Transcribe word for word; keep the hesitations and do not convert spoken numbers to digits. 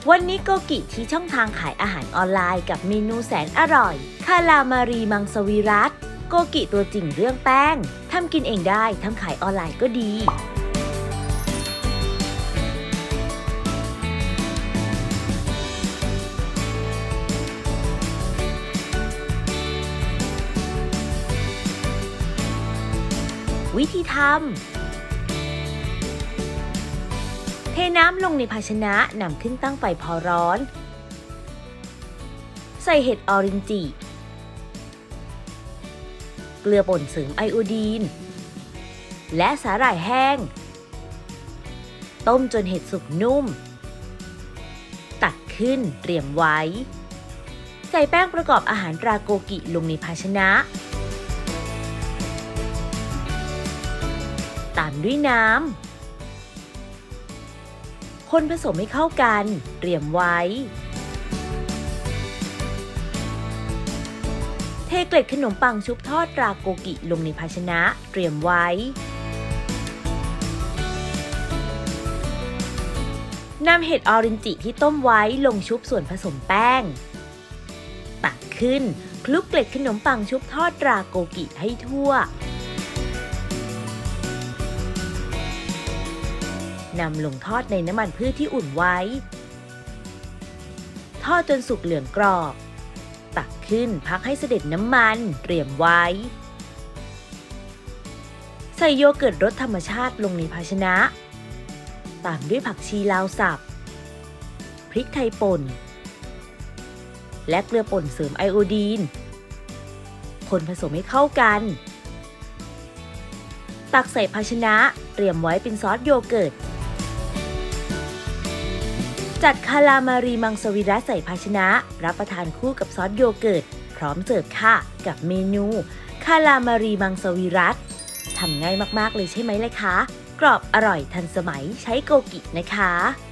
วันนี้โกกิที่ช่องทางขายอาหารออนไลน์กับเมนูแสนอร่อยคาลามารีมังสวิรัติโกกิตัวจริงเรื่องแป้งทำกินเองได้ทำขายออนไลน์ก็ดี วิธีทำเทน้ำลงในภาชนะนำขึ้นตั้งไฟพอร้อนใส่เห็ดออรินจิเกลือป่นเสริมไอโอดีนและสาหร่ายแห้งต้มจนเห็ดสุกนุ่มตักขึ้นเตรียมไว้ใส่แป้งประกอบอาหารตราโกกิลงในภาชนะตามด้วยน้ำคนผสมให้เข้ากันเตรียมไว้เทเกล็ดขนมปังชุบทอดตราโกกิลงในภาชนะเตรียมไว้นำเห็ดออรินจิที่ต้มไว้ลงชุบส่วนผสมแป้งตักขึ้นคลุกเกล็ดขนมปังชุบทอดตราโกกิให้ทั่วนำลงทอดในน้ำมันพืชที่อุ่นไว้ทอดจนสุกเหลืองกรอบตักขึ้นพักให้เสด็จน้ำมันเตรียมไว้ใส่โยเกิร์ตรสธรรมชาติลงในภาชนะตามด้วยผักชีลาวสับพริกไทยป่นและเกลือป่นเสริมไอโอดีนคนผสมให้เข้ากันตักใส่ภาชนะเตรียมไว้เป็นซอสโยเกิร์ตจัดคาลามารีมังสวิรัติใส่ภาชนะรับประทานคู่กับซอสโยเกิร์ตพร้อมเสิร์ฟค่ะกับเมนูคาลามารีมังสวิรัติทำง่ายมากๆเลยใช่ไหมล่ะคะกรอบอร่อยทันสมัยใช้โกกินะคะ